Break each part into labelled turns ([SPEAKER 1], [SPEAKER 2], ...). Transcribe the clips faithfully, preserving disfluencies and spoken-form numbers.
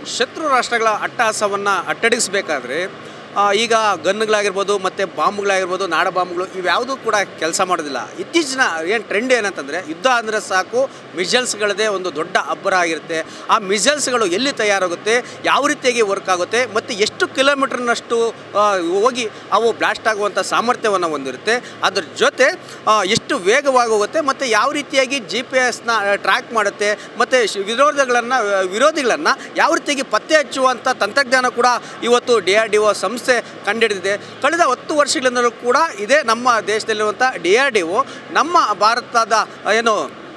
[SPEAKER 1] ಶತ್ರು ರಾಷ್ಟ್ರಗಳ ಅಟ್ಟಹಾಸವನ್ನು ಅಟ್ಟಡಿಸಬೇಕಾದ್ರೆ ಈಗ ಗನ್ಗಳಾಗಿರ್ಬೋದು ಮತ್ತು ಬಾಂಬ್ಗಳಾಗಿರ್ಬೋದು, ನಾಡ ಬಾಂಬ್ಗಳು ಇವ್ಯಾವುದೂ ಕೂಡ ಕೆಲಸ ಮಾಡೋದಿಲ್ಲ. ಇತ್ತೀಚಿನ ಏನು ಟ್ರೆಂಡ್ ಏನಂತಂದರೆ, ಯುದ್ಧ ಅಂದರೆ ಸಾಕು ಮಿಸೈಲ್ಸ್ಗಳದೇ ಒಂದು ದೊಡ್ಡ ಅಬ್ಬರ ಆಗಿರುತ್ತೆ. ಆ ಮಿಸೈಲ್ಸ್ಗಳು ಎಲ್ಲಿ ತಯಾರಾಗುತ್ತೆ, ಯಾವ ರೀತಿಯಾಗಿ ವರ್ಕ್ ಆಗುತ್ತೆ ಮತ್ತು ಎಷ್ಟು ಕಿಲೋಮೀಟರ್ನಷ್ಟು ಹೋಗಿ ಅವು ಬ್ಲಾಸ್ಟ್ ಆಗುವಂಥ ಸಾಮರ್ಥ್ಯವನ್ನು ಹೊಂದಿರುತ್ತೆ. ಅದ್ರ ಜೊತೆ ಎಷ್ಟು ವೇಗವಾಗಿ ಹೋಗುತ್ತೆ ಮತ್ತು ಯಾವ ರೀತಿಯಾಗಿ ಜಿ ಪಿ ಎಸ್ನ ಟ್ರ್ಯಾಕ್ ಮಾಡುತ್ತೆ ಮತ್ತು ವಿರೋಧಗಳನ್ನು ವಿರೋಧಿಗಳನ್ನು ಯಾವ ರೀತಿಯಾಗಿ ಪತ್ತೆ ಹಚ್ಚುವಂಥ ತಂತ್ರಜ್ಞಾನ ಕೂಡ ಇವತ್ತು ಡಿ ಆರ್ ಡಿ ಒ ಸಂಸ್ಥೆ ಕಂಡುಹಿಡಿದಿದೆ. ಕಳೆದ ಹತ್ತು ವರ್ಷಗಳಿಂದಲೂ ಕೂಡ ಇದೇ ನಮ್ಮ ದೇಶದಲ್ಲಿರುವಂಥ ಡಿ ಆರ್ ಡಿ ಒ ನಮ್ಮ ಭಾರತದ ಏನು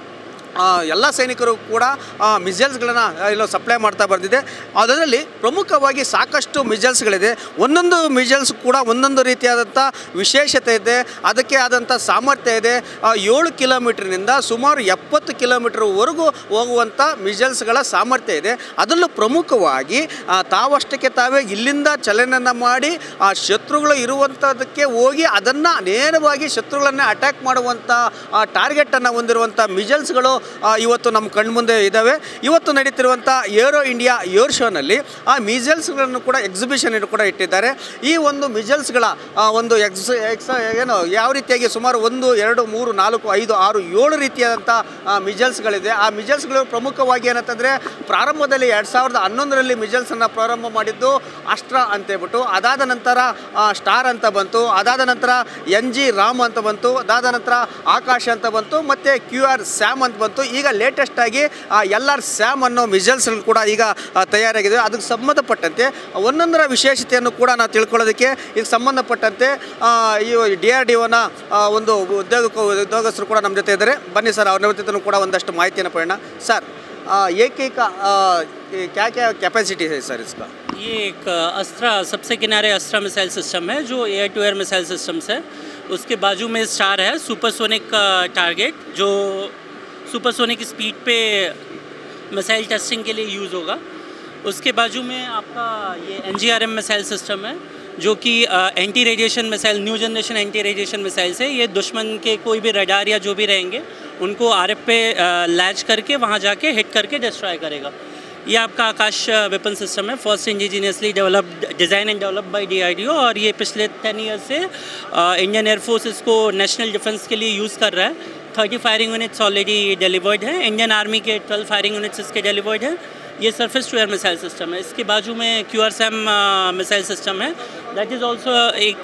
[SPEAKER 1] ಎಲ್ಲ ಸೈನಿಕರು ಕೂಡ ಮಿಸೈಲ್ಸ್ಗಳನ್ನು ಎಲ್ಲೋ ಸಪ್ಲೈ ಮಾಡ್ತಾ ಬಂದಿದೆ. ಅದರಲ್ಲಿ ಪ್ರಮುಖವಾಗಿ ಸಾಕಷ್ಟು ಮಿಸೈಲ್ಸ್ಗಳಿದೆ. ಒಂದೊಂದು ಮಿಸೈಲ್ಸ್ ಕೂಡ ಒಂದೊಂದು ರೀತಿಯಾದಂಥ ವಿಶೇಷತೆ ಇದೆ, ಅದಕ್ಕೆ ಆದಂಥ ಸಾಮರ್ಥ್ಯ ಇದೆ. ಏಳು ಕಿಲೋಮೀಟ್ರ್ನಿಂದ ಸುಮಾರು ಎಪ್ಪತ್ತು ಕಿಲೋಮೀಟ್ರ್ವರೆಗೂ ಹೋಗುವಂಥ ಮಿಸೈಲ್ಸ್ಗಳ ಸಾಮರ್ಥ್ಯ ಇದೆ. ಅದರಲ್ಲೂ ಪ್ರಮುಖವಾಗಿ ತಾವಷ್ಟಕ್ಕೆ ತಾವೇ ಇಲ್ಲಿಂದ ಚಲನೆಯನ್ನು ಮಾಡಿ ಆ ಶತ್ರುಗಳು ಇರುವಂಥದ್ದಕ್ಕೆ ಹೋಗಿ ಅದನ್ನು ನೇರವಾಗಿ ಶತ್ರುಗಳನ್ನೇ ಅಟ್ಯಾಕ್ ಮಾಡುವಂಥ ಟಾರ್ಗೆಟನ್ನು ಹೊಂದಿರುವಂಥ ಮಿಸೈಲ್ಸ್ಗಳು ಇವತ್ತು ನಮ್ಮ ಕಣ್ಮುಂದೆ ಇದ್ದಾವೆ. ಇವತ್ತು ನಡೀತಿರುವಂಥ ಏರೋ ಇಂಡಿಯಾ ಏರ್ ಶೋನಲ್ಲಿ ಆ ಮಿಸೈಲ್ಸ್ಗಳನ್ನು ಕೂಡ ಎಕ್ಸಿಬಿಷನ್ ಕೂಡ ಇಟ್ಟಿದ್ದಾರೆ. ಈ ಒಂದು ಮಿಸೈಲ್ಸ್ಗಳ ಒಂದು ಎಕ್ಸ್ ಎಕ್ಸ್ ಏನು ಯಾವ ರೀತಿಯಾಗಿ ಸುಮಾರು ಒಂದು ಎರಡು ಮೂರು ನಾಲ್ಕು ಐದು ಆರು ಏಳು ರೀತಿಯಾದಂಥ ಮಿಸೈಲ್ಸ್ಗಳಿದೆ. ಆ ಮಿಸೈಲ್ಸ್ಗಳು ಪ್ರಮುಖವಾಗಿ ಏನಂತಂದರೆ, ಪ್ರಾರಂಭದಲ್ಲಿ ಎರಡು ಸಾವಿರದ ಹನ್ನೊಂದರಲ್ಲಿ ಮಿಸೈಲ್ಸನ್ನು ಪ್ರಾರಂಭ ಮಾಡಿದ್ದು ಅಸ್ಟ್ರಾ ಅಂತೇಳ್ಬಿಟ್ಟು, ಅದಾದ ನಂತರ ಸ್ಟಾರ್ ಅಂತ ಬಂತು, ಅದಾದ ನಂತರ ಎನ್ ಜಿ ರಾಮ್ ಅಂತ ಬಂತು, ಅದಾದ ನಂತರ ಆಕಾಶ ಅಂತ ಬಂತು, ಮತ್ತು ಕ್ಯೂ ಆರ್ ಸ್ಯಾಮ್ ಅಂತ ಬಂತು. ಈಗ ಲೇಟೆಸ್ಟ್ ಆಗಿ ಎಲ್ ಆರ್ ಸ್ಯಾಮ್ ಅನ್ನೋ ಮಿಸೈಲ್ಸ್ ಕೂಡ ಈಗ ತಯಾರಾಗಿದೆ. ಅದಕ್ಕೆ ಸಂಬಂಧಪಟ್ಟಂತೆ ಒಂದೊಂದರ ವಿಶೇಷತೆಯನ್ನು ಕೂಡ ನಾವು ತಿಳ್ಕೊಳ್ಳೋದಕ್ಕೆ ಇದಕ್ಕೆ ಸಂಬಂಧಪಟ್ಟಂತೆ ಈ ಡಿ ಆರ್ ಡಿ ಒನ ಒಂದು ಉದ್ಯೋಗ ಉದ್ಯೋಗಸ್ಥರು ಕೂಡ ನಮ್ಮ ಜೊತೆ ಇದ್ದಾರೆ. ಬನ್ನಿ ಸರ್, ಅವ್ರ ಜೊತೆ ಕೂಡ ಒಂದಷ್ಟು ಮಾಹಿತಿಯನ್ನು ಪಡೆಯೋಣ. ಸರ್, ಏಕೈಕ क्या क्या कैपेसिटी है सर इसका?
[SPEAKER 2] ये एक अस्त्रा सबसे किनारे अस्त्रा मिसाइल सिस्टम है जो air to air missile systems है. उसके बाजू में स्टार है, सुपरसोनिक टारगेट जो सुपरसोनिक स्पीड पे मिसाइल टेस्टिंग के लिए यूज़ होगा. उसके बाजू में आपका ये N G R M missile system है जो कि anti radiation missile, new generation anti radiation missiles है. ये दुश्मन के कोई भी रडार या जो भी रहेंगे उनको आर एफ पे लैच करके वहाँ जाके हिट करके डिस्ट्रॉय करेगा. ये आपका आकाश वेपन सिस्टम है, first indigenously developed, design and develop by D R D O. और ये पिछले टेन ईयर से इंडियन एयरफोर्स इसको नेशनल डिफेंस के लिए यूज़ कर रहा है. Thirty firing units already delivered हैं. इंडियन आर्मी के ट्वेल्व फायरिंग यूनिट्स इसके डिलीवर्ड हैं. ये surface to air missile system है. इसके बाजू में Q R SAM missile system है. दैट इज़ ऑल्सो एक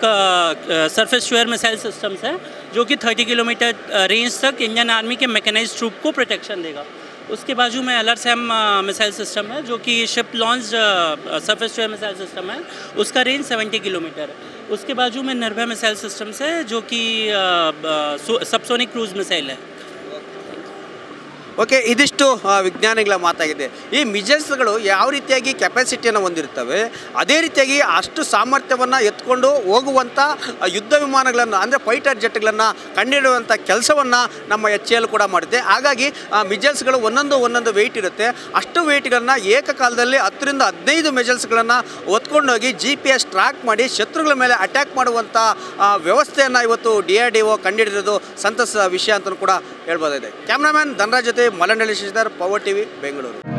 [SPEAKER 2] surface to air missile systems है जो कि थर्टी किलोमीटर रेंज तक इंडियन आर्मी के मैकेनाइज ट्रूप को प्रोटेक्शन देगा. उसके बाजू में L R SAM missile system है जो कि ship launch surface to air missile system है. उसका रेंज सेवेंटी किलोमीटर है. उसके बाजू में निर्भय मिसाइल सिस्टम्स है जो कि सबसोनिक क्रूज मिसाइल है.
[SPEAKER 1] ಓಕೆ, ಇದಿಷ್ಟು ವಿಜ್ಞಾನಿಗಳ ಮಾತಾಗಿದೆ. ಈ ಮಿಸೈಲ್ಸ್ಗಳು ಯಾವ ರೀತಿಯಾಗಿ ಕೆಪಾಸಿಟಿಯನ್ನು ಹೊಂದಿರ್ತವೆ, ಅದೇ ರೀತಿಯಾಗಿ ಅಷ್ಟು ಸಾಮರ್ಥ್ಯವನ್ನು ಎತ್ಕೊಂಡು ಹೋಗುವಂಥ ಯುದ್ಧ ವಿಮಾನಗಳನ್ನು ಅಂದರೆ ಫೈಟರ್ ಜೆಟ್ಗಳನ್ನು ಕಂಡುಹಿಡುವಂಥ ಕೆಲಸವನ್ನು ನಮ್ಮ ಎಚ್ ಎ ಎಲ್ ಕೂಡ ಮಾಡುತ್ತೆ. ಹಾಗಾಗಿ ಆ ಮಿಸೈಲ್ಸ್ಗಳು ಒಂದೊಂದು ಒಂದೊಂದು ವೆಯ್ಟ್ ಇರುತ್ತೆ. ಅಷ್ಟು ವೆಯ್ಟ್ಗಳನ್ನು ಏಕಕಾಲದಲ್ಲಿ ಹತ್ತರಿಂದ ಹದಿನೈದು ಮಿಸೈಲ್ಸ್ಗಳನ್ನು ಹೊತ್ಕೊಂಡೋಗಿ ಜಿ ಪಿ ಎಸ್ ಟ್ರ್ಯಾಕ್ ಮಾಡಿ ಶತ್ರುಗಳ ಮೇಲೆ ಅಟ್ಯಾಕ್ ಮಾಡುವಂಥ ವ್ಯವಸ್ಥೆಯನ್ನು ಇವತ್ತು ಡಿ ಆರ್ ಡಿ ಒ ಕಂಡುಹಿಡಿದಿರೋದು ಸಂತಸ ವಿಷಯ ಅಂತಲೂ ಕೂಡ ಹೇಳ್ಬೋದಾಗಿದೆ. ಕ್ಯಾಮ್ರಾಮ್ಯಾನ್ ಧನರಾಜ್ ಜೊತೆ ಮಲಂಡಳ್ಳಿ ಶಶಿಧರ್, ಪವರ್ ಟಿವಿ, ಬೆಂಗಳೂರು.